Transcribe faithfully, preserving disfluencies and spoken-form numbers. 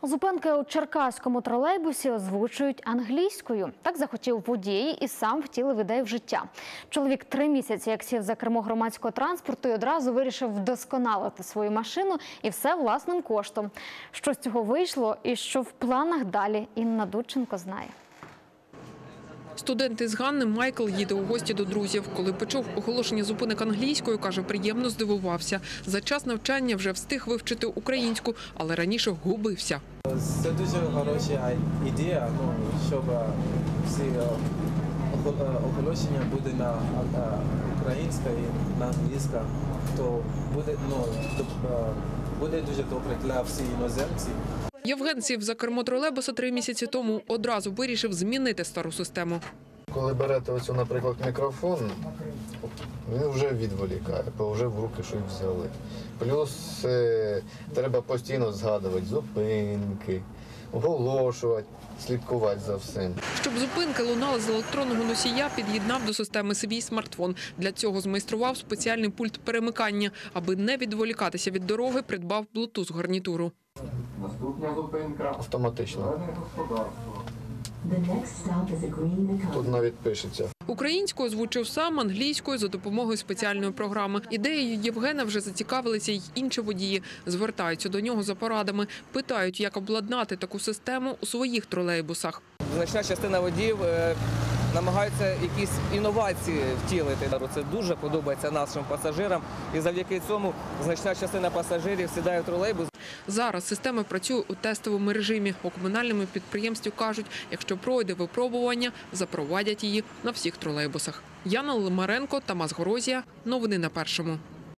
Зупинки у черкаському тролейбусі озвучують англійською. Так захотів водій і сам втілив ідею в життя. Чоловік три місяці як сів за кермо громадського транспорту і одразу вирішив вдосконалити свою машину і все власним коштом. Що з цього вийшло і що в планах далі, Інна Дудченко знає. Студент із Ганни Майкл їде у гості до друзів. Коли почув оголошення зупинок англійською, каже, приємно здивувався. За час навчання вже встиг вивчити українську, але раніше губився. Це дуже хороша ідея, ну, щоб всі оголошення буде на українська і на англійська, то буде, ну, буде дуже добре для всіх іноземців. Євген сів за кермо тролейбуса три місяці тому, одразу вирішив змінити стару систему. Коли берете оцю, наприклад, мікрофон, він вже відволікає, бо вже в руки щось взяли. Плюс е, треба постійно згадувати зупинки, оголошувати, слідкувати за всім. Щоб зупинки лунали з електронного носія, під'єднав до системи свій смартфон. Для цього змайстрував спеціальний пульт перемикання. Аби не відволікатися від дороги, придбав блутуз-гарнітуру. Наступна зупинка автоматично. Тут навіть пишеться. Українською озвучив сам, англійською за допомогою спеціальної програми. Ідеєю Євгена вже зацікавилися й інші водії. Звертаються до нього за порадами. Питають, як обладнати таку систему у своїх тролейбусах. Значна частина водіїв намагаються якісь інновації втілити. Це дуже подобається нашим пасажирам. І завдяки цьому значна частина пасажирів сідає в тролейбус. Зараз система працює у тестовому режимі. У комунальному підприємстві кажуть, якщо пройде випробування, запровадять її на всіх тролейбусах. Яна Лимаренко, Тамас Горозія. Новини на Першому.